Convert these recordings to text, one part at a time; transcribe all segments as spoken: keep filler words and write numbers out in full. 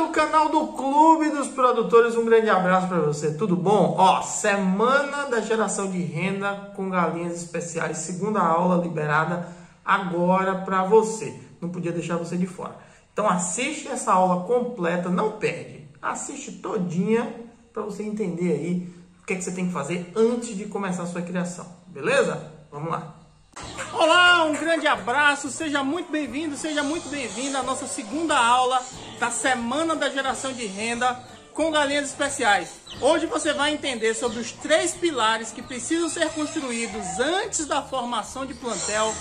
do canal do Clube dos Produtores, um grande abraço para você, tudo bom? Ó, semana da geração de renda com galinhas especiais, segunda aula liberada agora para você, não podia deixar você de fora. Então assiste essa aula completa, não perde, assiste todinha para você entender aí o que é que você tem que fazer antes de começar a sua criação, beleza? Vamos lá! Olá, um grande abraço, seja muito bem-vindo, seja muito bem-vinda à nossa segunda aula da Semana da Geração de Renda com Galinhas Especiais. Hoje você vai entender sobre os três pilares que precisam ser construídos antes da formação de plantel,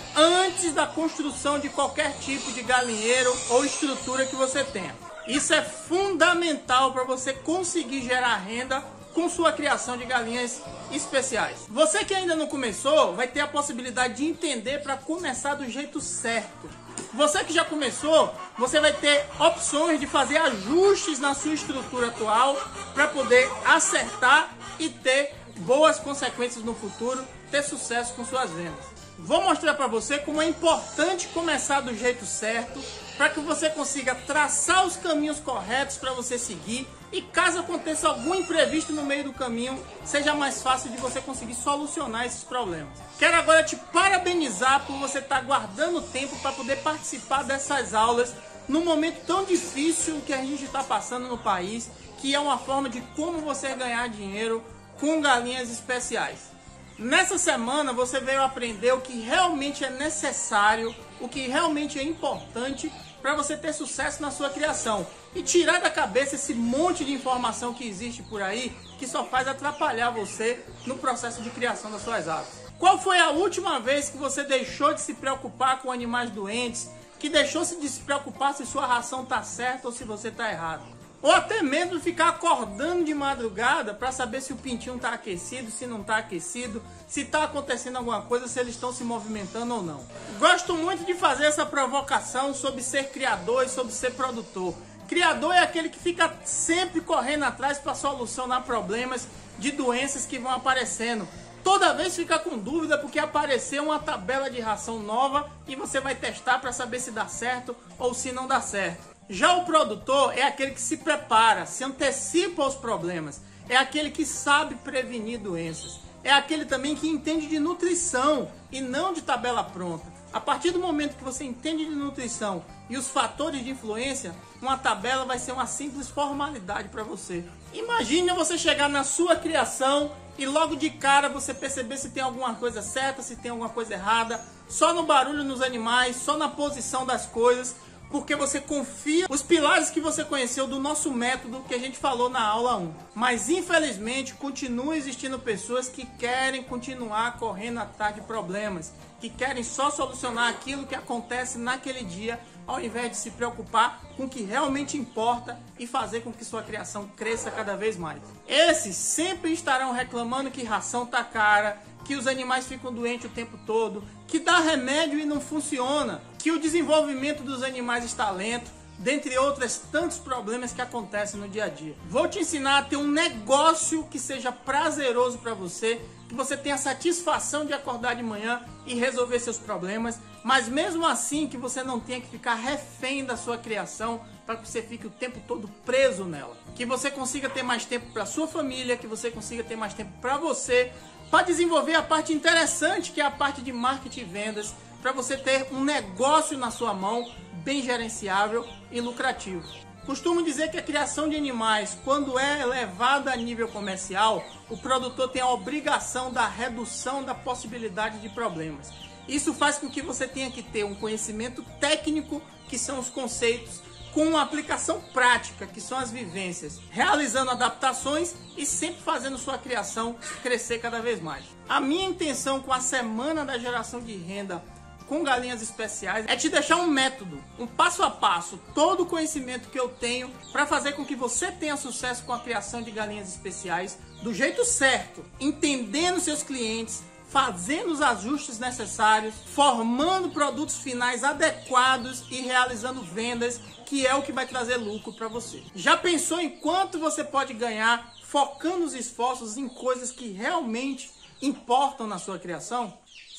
antes da construção de qualquer tipo de galinheiro ou estrutura que você tenha. Isso é fundamental para você conseguir gerar renda com sua criação de galinhas especiais. Você que ainda não começou, vai ter a possibilidade de entender para começar do jeito certo. Você que já começou, você vai ter opções de fazer ajustes na sua estrutura atual para poder acertar e ter boas consequências no futuro, ter sucesso com suas vendas. Vou mostrar para você como é importante começar do jeito certo, para que você consiga traçar os caminhos corretos para você seguir e caso aconteça algum imprevisto no meio do caminho, seja mais fácil de você conseguir solucionar esses problemas. Quero agora te parabenizar por você estar guardando tempo para poder participar dessas aulas num momento tão difícil que a gente está passando no país, que é uma forma de como você ganhar dinheiro com galinhas especiais. Nessa semana você veio aprender o que realmente é necessário, o que realmente é importante para você ter sucesso na sua criação e tirar da cabeça esse monte de informação que existe por aí que só faz atrapalhar você no processo de criação das suas aves. Qual foi a última vez que você deixou de se preocupar com animais doentes, que deixou de se preocupar se sua ração está certa ou se você está errado? Ou até mesmo ficar acordando de madrugada para saber se o pintinho está aquecido, se não está aquecido, se está acontecendo alguma coisa, se eles estão se movimentando ou não. Gosto muito de fazer essa provocação sobre ser criador e sobre ser produtor. Criador é aquele que fica sempre correndo atrás para solucionar problemas de doenças que vão aparecendo. Toda vez fica com dúvida porque apareceu uma tabela de ração nova e você vai testar para saber se dá certo ou se não dá certo. Já o produtor é aquele que se prepara, se antecipa aos problemas, é aquele que sabe prevenir doenças, é aquele também que entende de nutrição e não de tabela pronta. A partir do momento que você entende de nutrição e os fatores de influência, uma tabela vai ser uma simples formalidade para você. Imagine você chegar na sua criação e logo de cara você perceber se tem alguma coisa certa, se tem alguma coisa errada, só no barulho nos animais, só na posição das coisas, porque você confia nos pilares que você conheceu do nosso método que a gente falou na aula um. Mas infelizmente continua existindo pessoas que querem continuar correndo atrás de problemas, que querem só solucionar aquilo que acontece naquele dia, ao invés de se preocupar com o que realmente importa e fazer com que sua criação cresça cada vez mais. Esses sempre estarão reclamando que ração tá cara, que os animais ficam doentes o tempo todo, que dá remédio e não funciona, que o desenvolvimento dos animais está lento, dentre outros tantos problemas que acontecem no dia a dia. Vou te ensinar a ter um negócio que seja prazeroso para você, que você tenha satisfação de acordar de manhã e resolver seus problemas, mas mesmo assim que você não tenha que ficar refém da sua criação para que você fique o tempo todo preso nela. Que você consiga ter mais tempo para sua família, que você consiga ter mais tempo para você, para desenvolver a parte interessante que é a parte de marketing e vendas, para você ter um negócio na sua mão bem gerenciável e lucrativo. Costumo dizer que a criação de animais, quando é levada a nível comercial, o produtor tem a obrigação da redução da possibilidade de problemas. Isso faz com que você tenha que ter um conhecimento técnico, que são os conceitos, com uma aplicação prática, que são as vivências, realizando adaptações e sempre fazendo sua criação crescer cada vez mais. A minha intenção com a Semana da Geração de Renda com Galinhas Especiais é te deixar um método, um passo a passo, todo o conhecimento que eu tenho para fazer com que você tenha sucesso com a criação de galinhas especiais do jeito certo, entendendo seus clientes, fazendo os ajustes necessários, formando produtos finais adequados e realizando vendas, que é o que vai trazer lucro para você. Já pensou em quanto você pode ganhar focando os esforços em coisas que realmente importam na sua criação?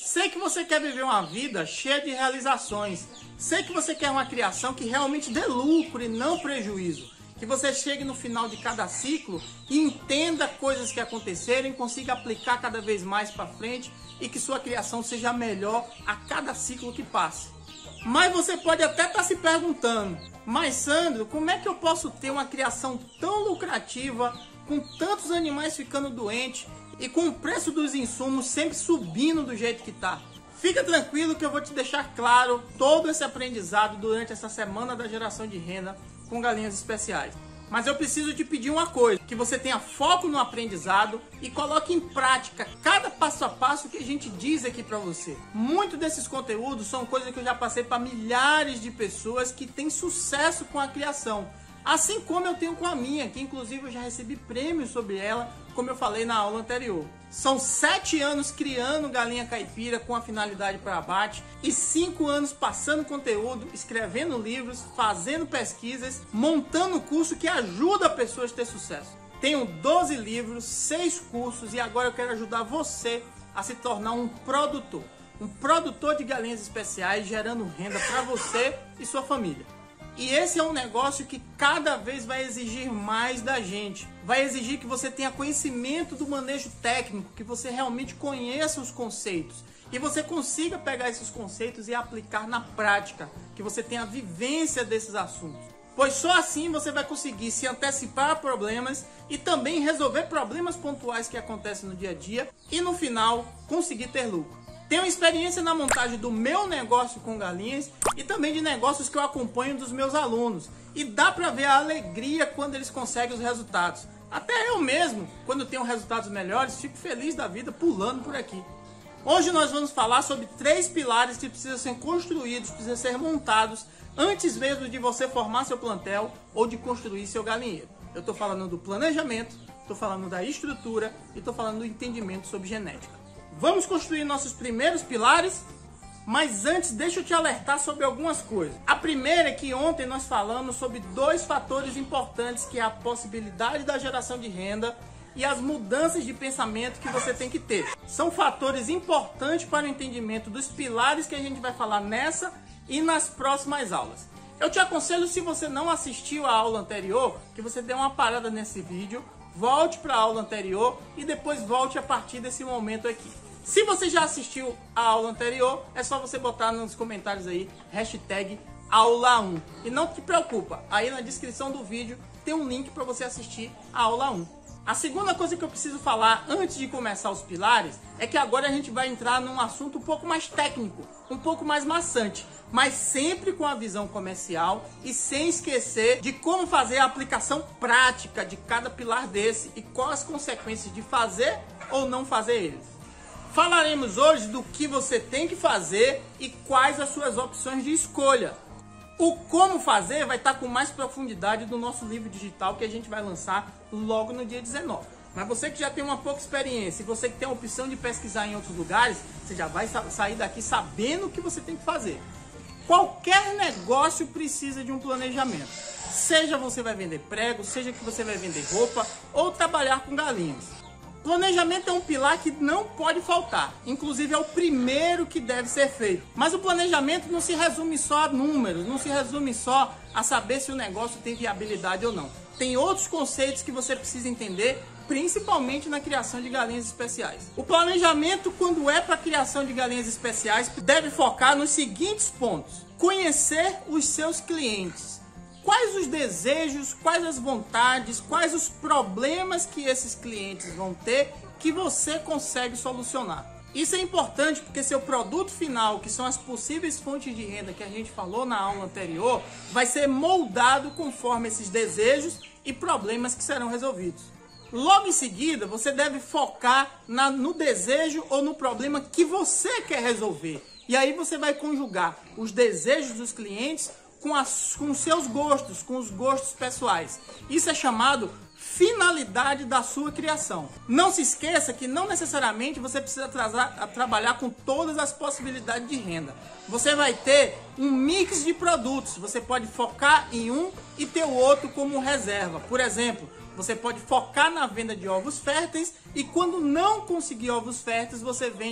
Sei que você quer viver uma vida cheia de realizações. Sei que você quer uma criação que realmente dê lucro e não prejuízo. Que você chegue no final de cada ciclo e entenda coisas que aconteceram e consiga aplicar cada vez mais para frente e que sua criação seja melhor a cada ciclo que passe. Mas você pode até estar se perguntando, mas Sandro, como é que eu posso ter uma criação tão lucrativa, com tantos animais ficando doentes e com o preço dos insumos sempre subindo do jeito que está? Fica tranquilo que eu vou te deixar claro todo esse aprendizado durante essa semana da geração de renda com galinhas especiais. Mas eu preciso te pedir uma coisa, que você tenha foco no aprendizado e coloque em prática cada passo a passo que a gente diz aqui para você. Muitos desses conteúdos são coisas que eu já passei para milhares de pessoas que têm sucesso com a criação. Assim como eu tenho com a minha, que inclusive eu já recebi prêmios sobre ela, como eu falei na aula anterior. São sete anos criando galinha caipira com a finalidade para abate e cinco anos passando conteúdo, escrevendo livros, fazendo pesquisas, montando curso que ajuda pessoas a ter sucesso. Tenho doze livros, seis cursos e agora eu quero ajudar você a se tornar um produtor. Um produtor de galinhas especiais, gerando renda para você e sua família. E esse é um negócio que cada vez vai exigir mais da gente. Vai exigir que você tenha conhecimento do manejo técnico, que você realmente conheça os conceitos. E você consiga pegar esses conceitos e aplicar na prática. Que você tenha a vivência desses assuntos. Pois só assim você vai conseguir se antecipar a problemas e também resolver problemas pontuais que acontecem no dia a dia. E no final, conseguir ter lucro. Tenho experiência na montagem do meu negócio com galinhas e também de negócios que eu acompanho dos meus alunos. E dá para ver a alegria quando eles conseguem os resultados. Até eu mesmo, quando tenho resultados melhores, fico feliz da vida pulando por aqui. Hoje nós vamos falar sobre três pilares que precisam ser construídos, precisam ser montados antes mesmo de você formar seu plantel ou de construir seu galinheiro. Eu estou falando do planejamento, estou falando da estrutura e estou falando do entendimento sobre genética. Vamos construir nossos primeiros pilares, mas antes deixa eu te alertar sobre algumas coisas. A primeira é que ontem nós falamos sobre dois fatores importantes, que é a possibilidade da geração de renda e as mudanças de pensamento que você tem que ter. São fatores importantes para o entendimento dos pilares que a gente vai falar nessa e nas próximas aulas. Eu te aconselho, se você não assistiu a aula anterior, que você dê uma parada nesse vídeo, volte para a aula anterior e depois volte a partir desse momento aqui. Se você já assistiu a aula anterior, é só você botar nos comentários aí, hashtag aula um. E não te preocupa, aí na descrição do vídeo tem um link para você assistir a aula um. A segunda coisa que eu preciso falar antes de começar os pilares é que agora a gente vai entrar num assunto um pouco mais técnico, um pouco mais maçante, mas sempre com a visão comercial e sem esquecer de como fazer a aplicação prática de cada pilar desse e quais as consequências de fazer ou não fazer eles. Falaremos hoje do que você tem que fazer e quais as suas opções de escolha. O como fazer vai estar com mais profundidade do nosso livro digital que a gente vai lançar logo no dia dezenove. Mas você que já tem uma pouca experiência e você que tem a opção de pesquisar em outros lugares, você já vai sair daqui sabendo o que você tem que fazer. Qualquer negócio precisa de um planejamento. Seja você vai vender prego, seja que você vai vender roupa ou trabalhar com galinhas. Planejamento é um pilar que não pode faltar, inclusive é o primeiro que deve ser feito. Mas o planejamento não se resume só a números, não se resume só a saber se o negócio tem viabilidade ou não. Tem outros conceitos que você precisa entender, principalmente na criação de galinhas especiais. O planejamento, quando é para a criação de galinhas especiais, deve focar nos seguintes pontos: conhecer os seus clientes. Quais os desejos, quais as vontades, quais os problemas que esses clientes vão ter que você consegue solucionar. Isso é importante porque seu produto final, que são as possíveis fontes de renda que a gente falou na aula anterior, vai ser moldado conforme esses desejos e problemas que serão resolvidos. Logo em seguida, você deve focar na, no desejo ou no problema que você quer resolver. E aí você vai conjugar os desejos dos clientes com, as, com os seus gostos, com os gostos pessoais. Isso é chamado finalidade da sua criação. Não se esqueça que não necessariamente você precisa tra trabalhar com todas as possibilidades de renda. Você vai ter um mix de produtos. Você pode focar em um e ter o outro como reserva. Por exemplo, você pode focar na venda de ovos férteis e quando não conseguir ovos férteis, você vende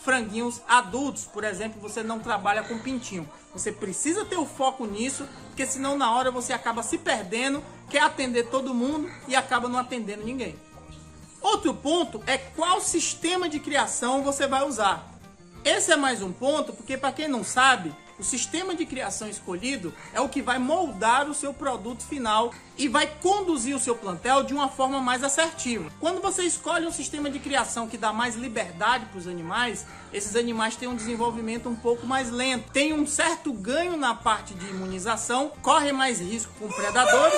franguinhos adultos. Por exemplo, você não trabalha com pintinho. Você precisa ter o foco nisso, porque senão na hora você acaba se perdendo, quer atender todo mundo e acaba não atendendo ninguém. Outro ponto é qual sistema de criação você vai usar. Esse é mais um ponto, porque para quem não sabe, o sistema de criação escolhido é o que vai moldar o seu produto final e vai conduzir o seu plantel de uma forma mais assertiva. Quando você escolhe um sistema de criação que dá mais liberdade para os animais, esses animais têm um desenvolvimento um pouco mais lento, tem um certo ganho na parte de imunização, corre mais risco com predadores,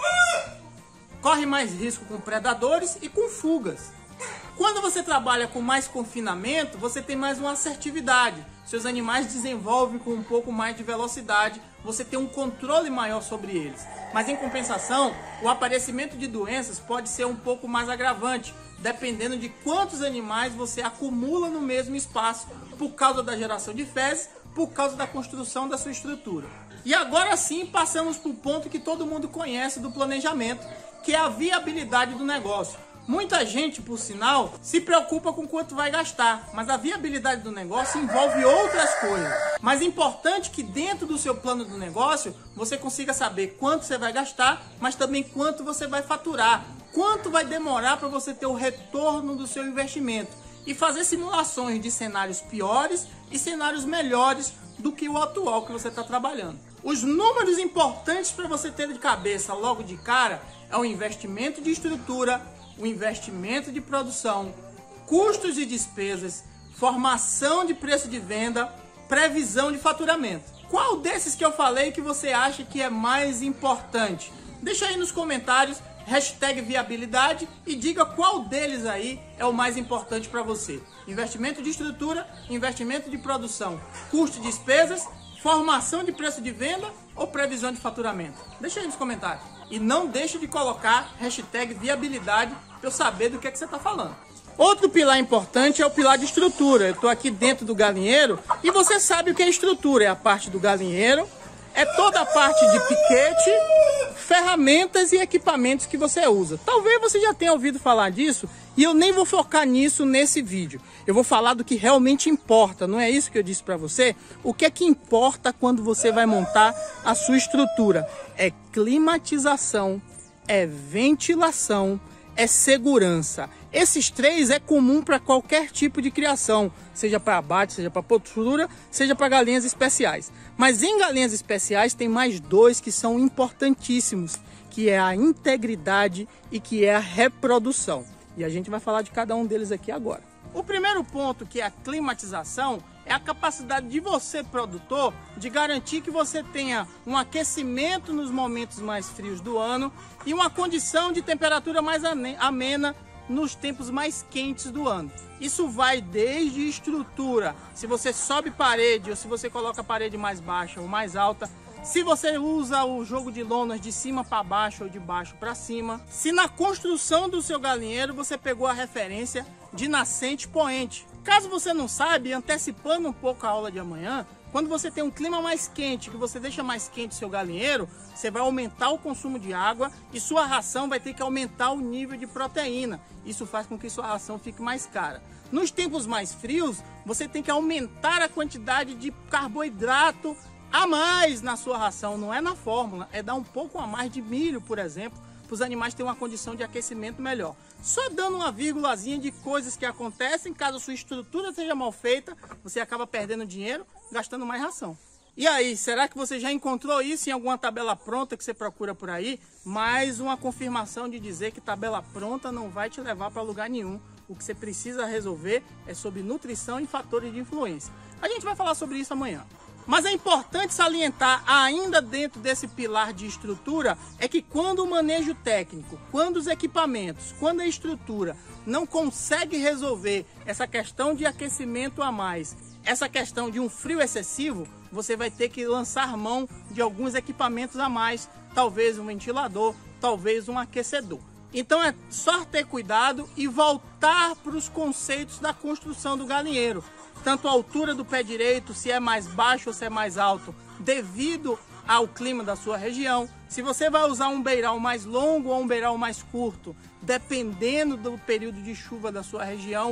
corre mais risco com predadores e com fugas. Quando você trabalha com mais confinamento, você tem mais uma assertividade. Seus animais desenvolvem com um pouco mais de velocidade, você tem um controle maior sobre eles. Mas em compensação, o aparecimento de doenças pode ser um pouco mais agravante, dependendo de quantos animais você acumula no mesmo espaço, por causa da geração de fezes, por causa da construção da sua estrutura. E agora sim, passamos para o ponto que todo mundo conhece do planejamento, que é a viabilidade do negócio. Muita gente, por sinal, se preocupa com quanto vai gastar, mas a viabilidade do negócio envolve outras coisas. Mas é importante que dentro do seu plano do negócio, você consiga saber quanto você vai gastar, mas também quanto você vai faturar, quanto vai demorar para você ter o retorno do seu investimento e fazer simulações de cenários piores e cenários melhores do que o atual que você está trabalhando. Os números importantes para você ter de cabeça logo de cara é o investimento de estrutura, o investimento de produção, custos e despesas, formação de preço de venda, previsão de faturamento. Qual desses que eu falei que você acha que é mais importante? Deixa aí nos comentários, hashtag viabilidade, e diga qual deles aí é o mais importante para você. Investimento de estrutura, investimento de produção, custo e despesas, formação de preço de venda ou previsão de faturamento? Deixa aí nos comentários. E não deixe de colocar hashtag viabilidade para eu saber do que, é que você está falando. Outro pilar importante é o pilar de estrutura. Eu estou aqui dentro do galinheiro e você sabe o que é estrutura. É a parte do galinheiro, é toda a parte de piquete, ferramentas e equipamentos que você usa. Talvez você já tenha ouvido falar disso e eu nem vou focar nisso nesse vídeo. Eu vou falar do que realmente importa, não é isso que eu disse para você? O que é que importa quando você vai montar a sua estrutura? É climatização, é ventilação, é segurança. Esses três é comum para qualquer tipo de criação, seja para abate, seja para postura, seja para galinhas especiais. Mas em galinhas especiais tem mais dois que são importantíssimos, que é a integridade e que é a reprodução. E a gente vai falar de cada um deles aqui agora. O primeiro ponto, que é a climatização, é a capacidade de você, produtor, de garantir que você tenha um aquecimento nos momentos mais frios do ano e uma condição de temperatura mais amena nos tempos mais quentes do ano. Isso vai desde estrutura, se você sobe parede ou se você coloca a parede mais baixa ou mais alta, se você usa o jogo de lonas de cima para baixo ou de baixo para cima, se na construção do seu galinheiro você pegou a referência de nascente poente. Caso você não sabe, antecipando um pouco a aula de amanhã, quando você tem um clima mais quente, que você deixa mais quente o seu galinheiro, você vai aumentar o consumo de água e sua ração vai ter que aumentar o nível de proteína. Isso faz com que sua ração fique mais cara. Nos tempos mais frios, você tem que aumentar a quantidade de carboidrato a mais na sua ração, não é na fórmula, é dar um pouco a mais de milho, por exemplo, para os animais terem uma condição de aquecimento melhor. Só dando uma vírgulazinha de coisas que acontecem, caso a sua estrutura seja mal feita, você acaba perdendo dinheiro, gastando mais ração. E aí, será que você já encontrou isso em alguma tabela pronta que você procura por aí? Mais uma confirmação de dizer que tabela pronta não vai te levar para lugar nenhum. O que você precisa resolver é sobre nutrição e fatores de influência. A gente vai falar sobre isso amanhã. Mas é importante salientar, ainda dentro desse pilar de estrutura, é que quando o manejo técnico, quando os equipamentos, quando a estrutura não consegue resolver essa questão de aquecimento a mais, essa questão de um frio excessivo, você vai ter que lançar mão de alguns equipamentos a mais, talvez um ventilador, talvez um aquecedor. Então é só ter cuidado e voltar para os conceitos da construção do galinheiro. Tanto a altura do pé direito, se é mais baixo ou se é mais alto, devido ao clima da sua região. Se você vai usar um beiral mais longo ou um beiral mais curto, dependendo do período de chuva da sua região.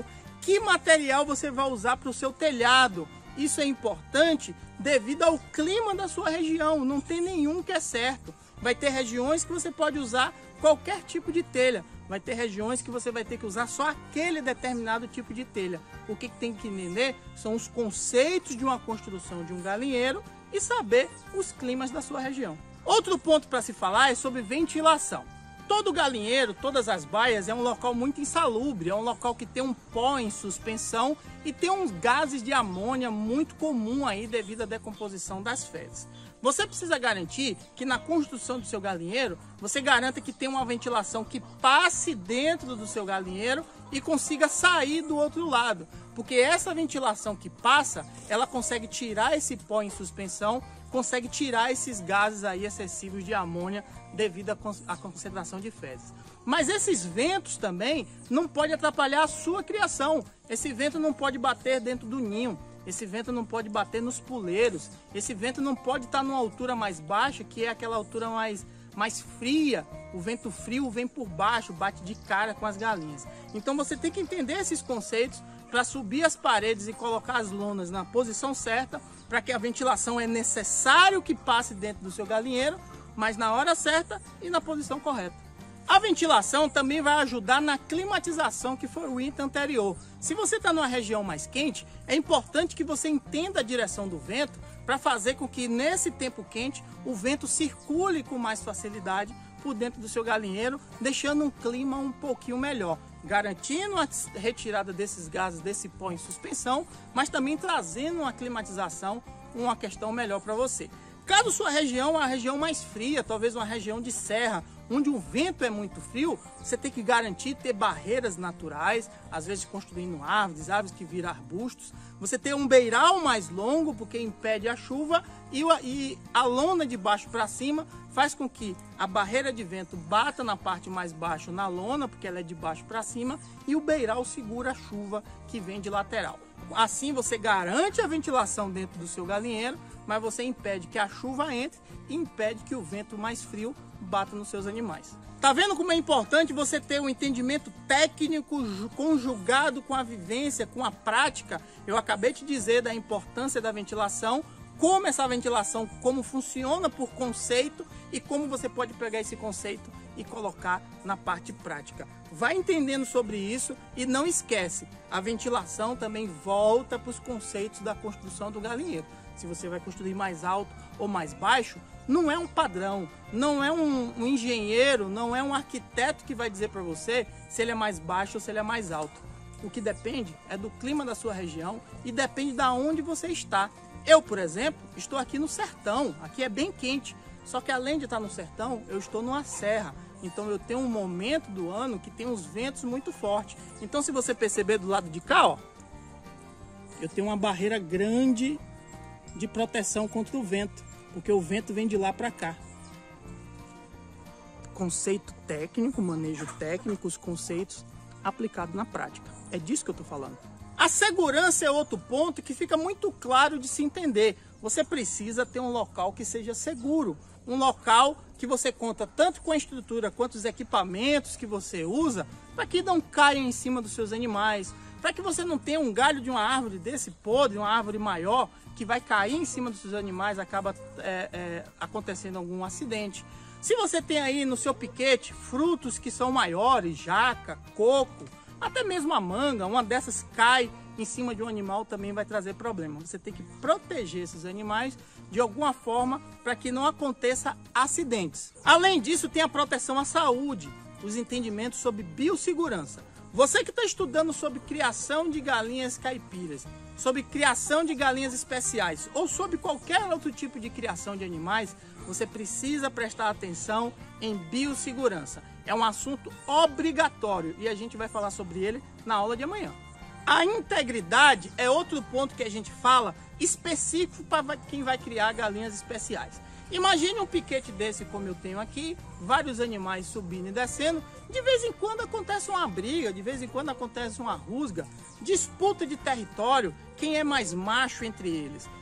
que material você vai usar para o seu telhado. Isso é importante devido ao clima da sua região, não tem nenhum que é certo. Vai ter regiões que você pode usar qualquer tipo de telha, vai ter regiões que você vai ter que usar só aquele determinado tipo de telha. O que tem que entender são os conceitos de uma construção de um galinheiro e saber os climas da sua região. Outro ponto para se falar é sobre ventilação. Todo galinheiro, todas as baias é um local muito insalubre, é um local que tem um pó em suspensão e tem uns gases de amônia muito comum aí devido à decomposição das fezes. Você precisa garantir que na construção do seu galinheiro, você garanta que tem uma ventilação que passe dentro do seu galinheiro e consiga sair do outro lado. Porque essa ventilação que passa, ela consegue tirar esse pó em suspensão, consegue tirar esses gases aí excessivos de amônia devido à concentração de fezes. Mas esses ventos também não podem atrapalhar a sua criação. Esse vento não pode bater dentro do ninho. Esse vento não pode bater nos puleiros, esse vento não pode estar numa altura mais baixa, que é aquela altura mais, mais fria. O vento frio vem por baixo, bate de cara com as galinhas. Então você tem que entender esses conceitos para subir as paredes e colocar as lonas na posição certa, para que a ventilação é necessário que passe dentro do seu galinheiro, mas na hora certa e na posição correta. A ventilação também vai ajudar na climatização, que foi o item anterior. Se você está numa região mais quente, é importante que você entenda a direção do vento para fazer com que nesse tempo quente o vento circule com mais facilidade por dentro do seu galinheiro, deixando um clima um pouquinho melhor, garantindo a retirada desses gases, desse pó em suspensão, mas também trazendo uma climatização, uma questão melhor para você. Caso sua região é uma região mais fria, talvez uma região de serra, onde o vento é muito frio, você tem que garantir ter barreiras naturais, às vezes construindo árvores, árvores que viram arbustos. Você tem um beiral mais longo, porque impede a chuva, e a lona de baixo para cima faz com que a barreira de vento bata na parte mais baixa na lona, porque ela é de baixo para cima, e o beiral segura a chuva que vem de lateral. Assim você garante a ventilação dentro do seu galinheiro, mas você impede que a chuva entre e impede que o vento mais frio bata nos seus animais. Tá vendo como é importante você ter um entendimento técnico conjugado com a vivência, com a prática? Eu acabei de dizer da importância da ventilação, como essa ventilação, como funciona por conceito e como você pode pegar esse conceito e colocar na parte prática. Vai entendendo sobre isso e não esquece, a ventilação também volta para os conceitos da construção do galinheiro. Se você vai construir mais alto ou mais baixo, não é um padrão, não é um, um engenheiro, não é um arquiteto que vai dizer para você se ele é mais baixo ou se ele é mais alto. O que depende é do clima da sua região e depende de onde você está. Eu, por exemplo, estou aqui no sertão, aqui é bem quente, só que além de estar no sertão, eu estou numa serra. Então eu tenho um momento do ano que tem uns ventos muito fortes. Então se você perceber do lado de cá, ó, eu tenho uma barreira grande de proteção contra o vento, porque o vento vem de lá para cá. Conceito técnico, manejo técnico, os conceitos aplicados na prática. É disso que eu estou falando. A segurança é outro ponto que fica muito claro de se entender. Você precisa ter um local que seja seguro, um local que você conta tanto com a estrutura quanto os equipamentos que você usa, para que não caiam em cima dos seus animais, para que você não tenha um galho de uma árvore desse podre, uma árvore maior, que vai cair em cima dos seus animais, acaba é, é, acontecendo algum acidente. Se você tem aí no seu piquete frutos que são maiores, jaca, coco, até mesmo a manga, uma dessas cai em cima de um animal, também vai trazer problema. Você tem que proteger esses animais de alguma forma para que não aconteça acidentes. Além disso, tem a proteção à saúde, os entendimentos sobre biossegurança. Você que está estudando sobre criação de galinhas caipiras, sobre criação de galinhas especiais ou sobre qualquer outro tipo de criação de animais, você precisa prestar atenção em biossegurança. É um assunto obrigatório e a gente vai falar sobre ele na aula de amanhã. A integridade é outro ponto que a gente fala específico para quem vai criar galinhas especiais. Imagine um piquete desse como eu tenho aqui, vários animais subindo e descendo, de vez em quando acontece uma briga, de vez em quando acontece uma rusga, disputa de território, quem é mais macho entre eles.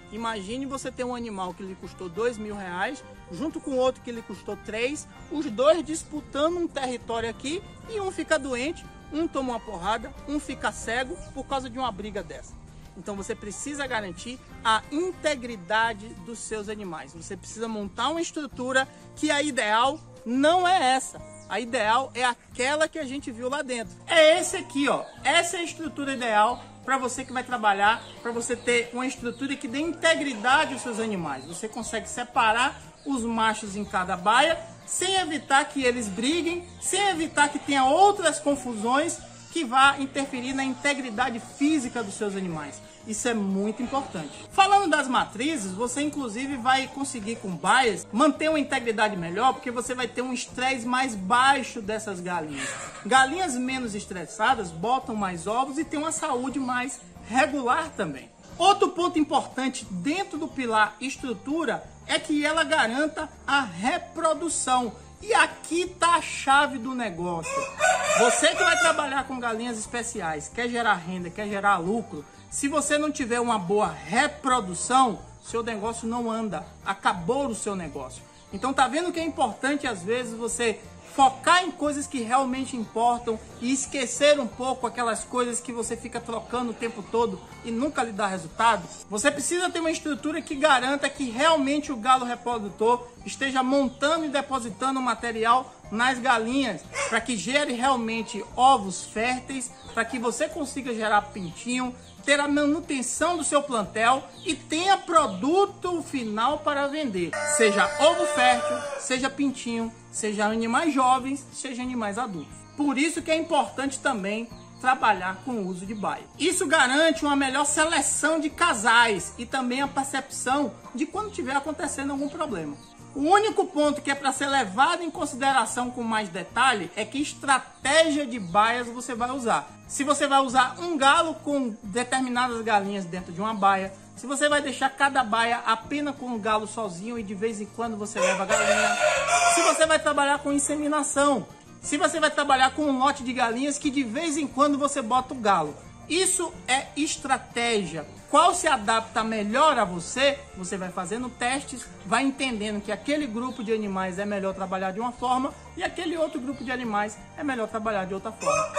Imagine você ter um animal que lhe custou dois mil reais, junto com outro que lhe custou três, os dois disputando um território aqui e um fica doente, um toma uma porrada, um fica cego por causa de uma briga dessa. Então você precisa garantir a integridade dos seus animais. Você precisa montar uma estrutura que a ideal não é essa. A ideal é aquela que a gente viu lá dentro. É esse aqui, ó. Essa é a estrutura ideal para você que vai trabalhar, para você ter uma estrutura que dê integridade aos seus animais. Você consegue separar os machos em cada baia, sem evitar que eles briguem, sem evitar que tenha outras confusões que vá interferir na integridade física dos seus animais. Isso é muito importante. Falando das matrizes, você inclusive vai conseguir com baias manter uma integridade melhor, porque você vai ter um estresse mais baixo dessas galinhas. Galinhas menos estressadas botam mais ovos e têm uma saúde mais regular também. Outro ponto importante dentro do pilar estrutura é que ela garanta a reprodução. E aqui está a chave do negócio. Você que vai trabalhar com galinhas especiais, quer gerar renda, quer gerar lucro, se você não tiver uma boa reprodução, seu negócio não anda. Acabou o seu negócio. Então tá vendo que é importante às vezes você focar em coisas que realmente importam e esquecer um pouco aquelas coisas que você fica trocando o tempo todo e nunca lhe dá resultado? Você precisa ter uma estrutura que garanta que realmente o galo reprodutor esteja montando e depositando material nas galinhas, para que gere realmente ovos férteis, para que você consiga gerar pintinho, ter a manutenção do seu plantel e tenha produto final para vender, seja ovo fértil, seja pintinho, seja animais jovens, seja animais adultos. Por isso que é importante também trabalhar com o uso de baia. Isso garante uma melhor seleção de casais e também a percepção de quando tiver acontecendo algum problema. O único ponto que é para ser levado em consideração com mais detalhe é que estratégia de baias você vai usar. Se você vai usar um galo com determinadas galinhas dentro de uma baia, se você vai deixar cada baia apenas com um galo sozinho e de vez em quando você leva a galinha, se você vai trabalhar com inseminação, se você vai trabalhar com um lote de galinhas que de vez em quando você bota o galo. Isso é estratégia. Qual se adapta melhor a você, você vai fazendo testes, vai entendendo que aquele grupo de animais é melhor trabalhar de uma forma e aquele outro grupo de animais é melhor trabalhar de outra forma.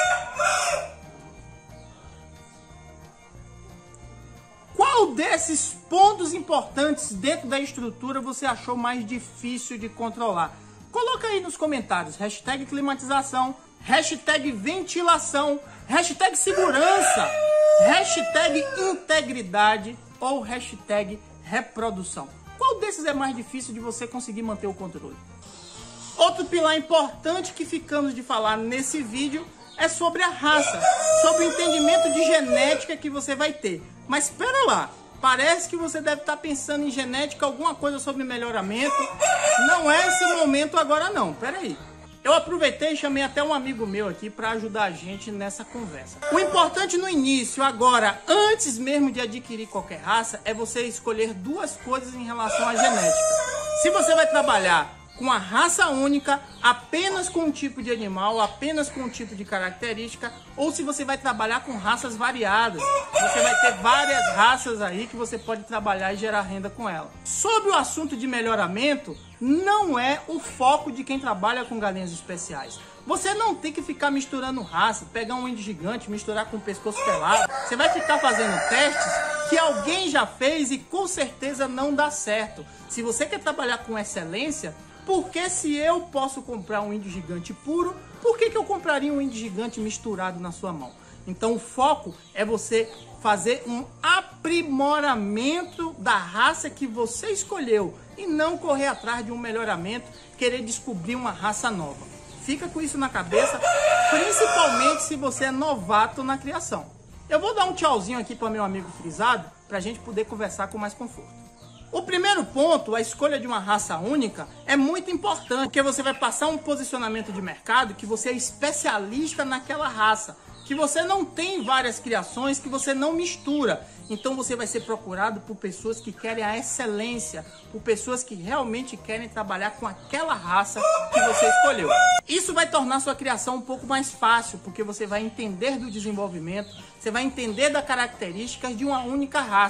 Qual desses pontos importantes dentro da estrutura você achou mais difícil de controlar? Coloca aí nos comentários, hashtag climatização, hashtag ventilação, hashtag segurança, hashtag integridade ou hashtag reprodução. Qual desses é mais difícil de você conseguir manter o controle? Outro pilar importante que ficamos de falar nesse vídeo é sobre a raça, sobre o entendimento de genética que você vai ter. Mas espera lá, parece que você deve estar pensando em genética, alguma coisa sobre melhoramento. Não é esse momento agora não, espera aí. Eu aproveitei e chamei até um amigo meu aqui para ajudar a gente nessa conversa. O importante no início, agora, antes mesmo de adquirir qualquer raça, é você escolher duas coisas em relação à genética. Se você vai trabalhar com a raça única, apenas com um tipo de animal, apenas com um tipo de característica, ou se você vai trabalhar com raças variadas. Você vai ter várias raças aí que você pode trabalhar e gerar renda com ela. Sobre o assunto de melhoramento, não é o foco de quem trabalha com galinhas especiais. Você não tem que ficar misturando raça, pegar um índio gigante, misturar com o pescoço pelado. Você vai ficar fazendo testes que alguém já fez e com certeza não dá certo. Se você quer trabalhar com excelência, porque se eu posso comprar um índio gigante puro, por que que eu compraria um índio gigante misturado na sua mão? Então o foco é você fazer um aprimoramento da raça que você escolheu e não correr atrás de um melhoramento, querer descobrir uma raça nova. Fica com isso na cabeça, principalmente se você é novato na criação. Eu vou dar um tchauzinho aqui para meu amigo frisado, para a gente poder conversar com mais conforto. O primeiro ponto, a escolha de uma raça única, é muito importante, porque você vai passar um posicionamento de mercado que você é especialista naquela raça, que você não tem várias criações, que você não mistura. Então você vai ser procurado por pessoas que querem a excelência, por pessoas que realmente querem trabalhar com aquela raça que você escolheu. Isso vai tornar sua criação um pouco mais fácil, porque você vai entender do desenvolvimento, você vai entender das características de uma única raça.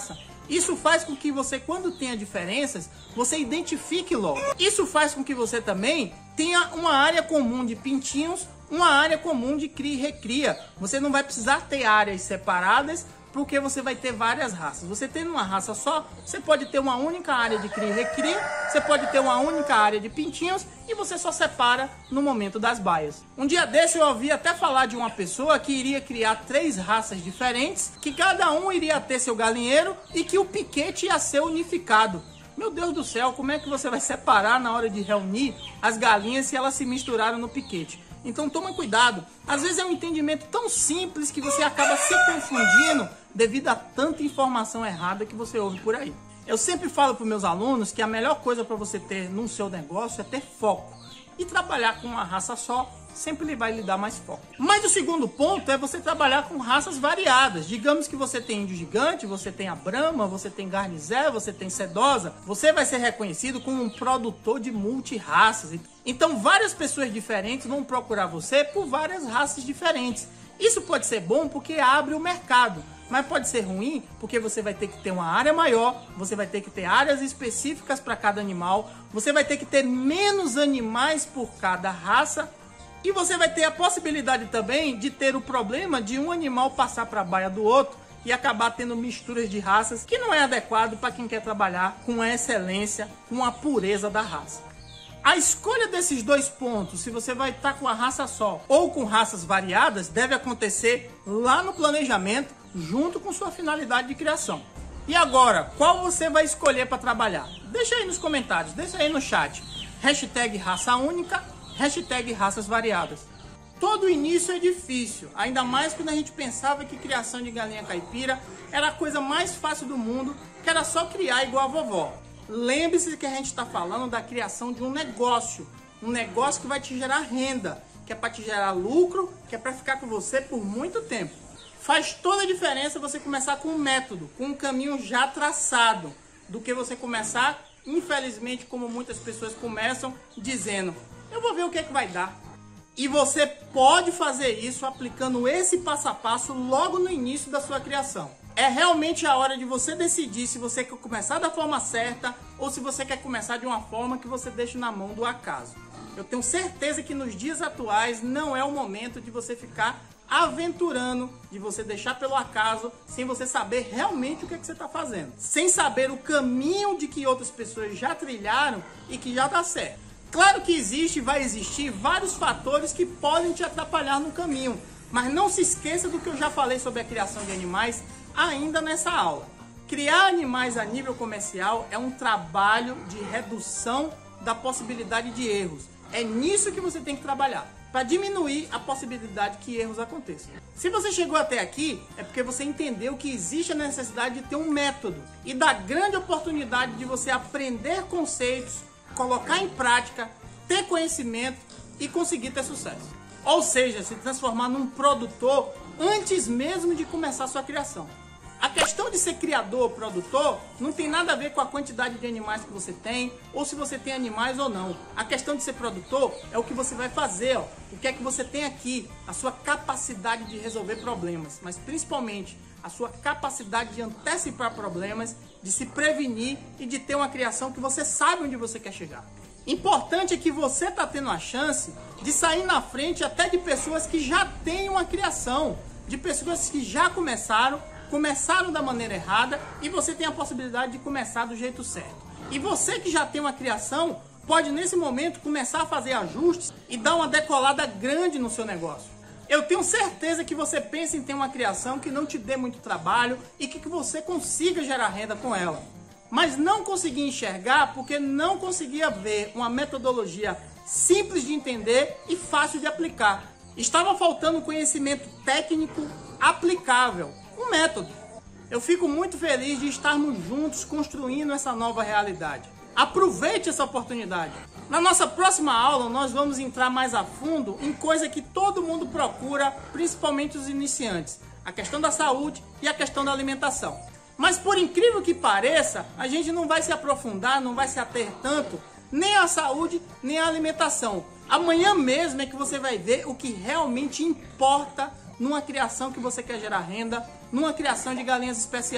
Isso faz com que você, quando tenha diferenças, você identifique logo. Isso faz com que você também tenha uma área comum de pintinhos, uma área comum de cria e recria. Você não vai precisar ter áreas separadas, porque você vai ter várias raças. Você tendo uma raça só, você pode ter uma única área de cria e recria, você pode ter uma única área de pintinhos e você só separa no momento das baias. Um dia desse eu ouvi até falar de uma pessoa que iria criar três raças diferentes, que cada um iria ter seu galinheiro e que o piquete ia ser unificado. Meu Deus do céu, como é que você vai separar na hora de reunir as galinhas se elas se misturaram no piquete? Então toma cuidado. Às vezes é um entendimento tão simples que você acaba se confundindo devido a tanta informação errada que você ouve por aí. Eu sempre falo para os meus alunos que a melhor coisa para você ter no seu negócio é ter foco. E trabalhar com uma raça só sempre vai lhe dar mais foco. Mas o segundo ponto é você trabalhar com raças variadas. Digamos que você tem índio gigante, você tem a Brahma, você tem Garnizé, você tem Sedosa. Você vai ser reconhecido como um produtor de multirraças. Então várias pessoas diferentes vão procurar você por várias raças diferentes. Isso pode ser bom porque abre o mercado, mas pode ser ruim porque você vai ter que ter uma área maior, você vai ter que ter áreas específicas para cada animal, você vai ter que ter menos animais por cada raça e você vai ter a possibilidade também de ter o problema de um animal passar para a baia do outro e acabar tendo misturas de raças que não é adequado para quem quer trabalhar com a excelência, com a pureza da raça. A escolha desses dois pontos, se você vai estar com a raça só ou com raças variadas, deve acontecer lá no planejamento, junto com sua finalidade de criação. E agora, qual você vai escolher para trabalhar? Deixa aí nos comentários, deixa aí no chat. Hashtag raça única, hashtag raças variadas. Todo início é difícil, ainda mais quando a gente pensava que criação de galinha caipira era a coisa mais fácil do mundo, que era só criar igual a vovó. Lembre-se que a gente está falando da criação de um negócio, um negócio que vai te gerar renda, que é para te gerar lucro, que é para ficar com você por muito tempo. Faz toda a diferença você começar com um método, com um caminho já traçado, do que você começar, infelizmente, como muitas pessoas começam, dizendo, eu vou ver o que é que vai dar. E você pode fazer isso aplicando esse passo a passo logo no início da sua criação. É realmente a hora de você decidir se você quer começar da forma certa ou se você quer começar de uma forma que você deixe na mão do acaso. Eu tenho certeza que nos dias atuais não é o momento de você ficar aventurando, de você deixar pelo acaso, sem você saber realmente o que, é que você está fazendo. Sem saber o caminho de que outras pessoas já trilharam e que já dá certo. Claro que existe e vai existir vários fatores que podem te atrapalhar no caminho, mas não se esqueça do que eu já falei sobre a criação de animais ainda nessa aula. Criar animais a nível comercial é um trabalho de redução da possibilidade de erros. É nisso que você tem que trabalhar, para diminuir a possibilidade que erros aconteçam. Se você chegou até aqui, é porque você entendeu que existe a necessidade de ter um método e da grande oportunidade de você aprender conceitos, colocar em prática, ter conhecimento e conseguir ter sucesso. Ou seja, se transformar num produtor antes mesmo de começar a sua criação. A questão de ser criador ou produtor não tem nada a ver com a quantidade de animais que você tem ou se você tem animais ou não. A questão de ser produtor é o que você vai fazer, ó, o que é que você tem aqui, a sua capacidade de resolver problemas, mas principalmente a sua capacidade de antecipar problemas, de se prevenir e de ter uma criação que você sabe onde você quer chegar. Importante é que você está tendo a chance de sair na frente até de pessoas que já têm uma criação, de pessoas que já começaram, começaram da maneira errada e você tem a possibilidade de começar do jeito certo. E você que já tem uma criação, pode nesse momento começar a fazer ajustes e dar uma decolada grande no seu negócio. Eu tenho certeza que você pensa em ter uma criação que não te dê muito trabalho e que você consiga gerar renda com ela. Mas não conseguia enxergar porque não conseguia ver uma metodologia simples de entender e fácil de aplicar. Estava faltando conhecimento técnico aplicável, um método. Eu fico muito feliz de estarmos juntos construindo essa nova realidade. Aproveite essa oportunidade. Na nossa próxima aula, nós vamos entrar mais a fundo em coisa que todo mundo procura, principalmente os iniciantes. A questão da saúde e a questão da alimentação. Mas por incrível que pareça, a gente não vai se aprofundar, não vai se ater tanto, nem à saúde, nem à alimentação. Amanhã mesmo é que você vai ver o que realmente importa numa criação que você quer gerar renda, numa criação de galinhas especiais.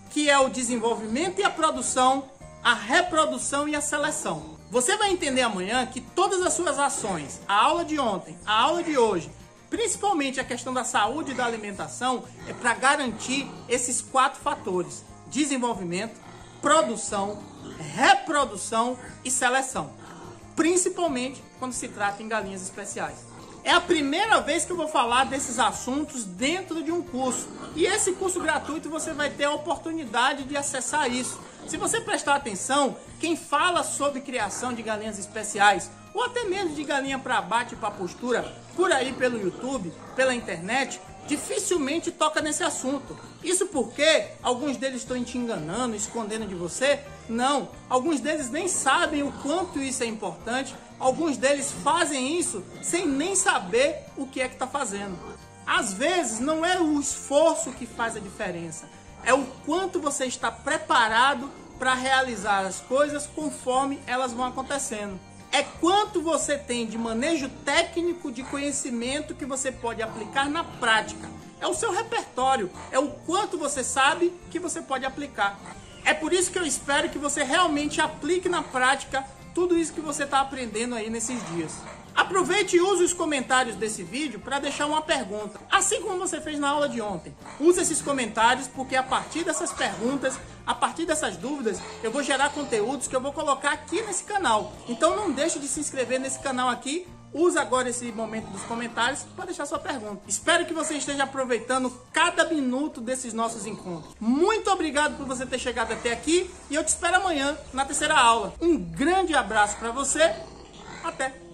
que é o desenvolvimento e a produção, a reprodução e a seleção. Você vai entender amanhã que todas as suas ações, a aula de ontem, a aula de hoje, principalmente a questão da saúde e da alimentação, é para garantir esses quatro fatores: desenvolvimento, produção, reprodução e seleção. Principalmente quando se trata em galinhas especiais. É a primeira vez que eu vou falar desses assuntos dentro de um curso. E esse curso gratuito você vai ter a oportunidade de acessar isso. Se você prestar atenção, quem fala sobre criação de galinhas especiais, ou até mesmo de galinha para abate e para postura, por aí pelo YouTube, pela internet, dificilmente toca nesse assunto. Isso porque alguns deles estão te enganando, escondendo de você? Não, alguns deles nem sabem o quanto isso é importante. Alguns deles fazem isso sem nem saber o que é que está fazendo. Às vezes não é o esforço que faz a diferença, é o quanto você está preparado para realizar as coisas conforme elas vão acontecendo. É quanto você tem de manejo técnico, de conhecimento que você pode aplicar na prática. É o seu repertório, é o quanto você sabe que você pode aplicar. É por isso que eu espero que você realmente aplique na prática tudo isso que você está aprendendo aí nesses dias. Aproveite e use os comentários desse vídeo para deixar uma pergunta, assim como você fez na aula de ontem. Use esses comentários porque a partir dessas perguntas, a partir dessas dúvidas, eu vou gerar conteúdos que eu vou colocar aqui nesse canal. Então não deixe de se inscrever nesse canal aqui. Use agora esse momento dos comentários para deixar sua pergunta. Espero que você esteja aproveitando cada minuto desses nossos encontros. Muito obrigado por você ter chegado até aqui e eu te espero amanhã na terceira aula. Um grande abraço para você. Até!